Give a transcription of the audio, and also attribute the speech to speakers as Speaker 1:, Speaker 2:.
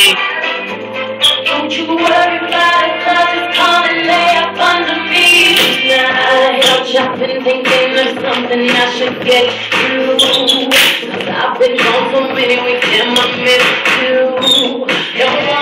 Speaker 1: Don't you worry about it, 'cause it's coming, lay up under me tonight. I'm shopping, thinking there's something I should get you. 'Cause I've been gone so many weeks and I miss you.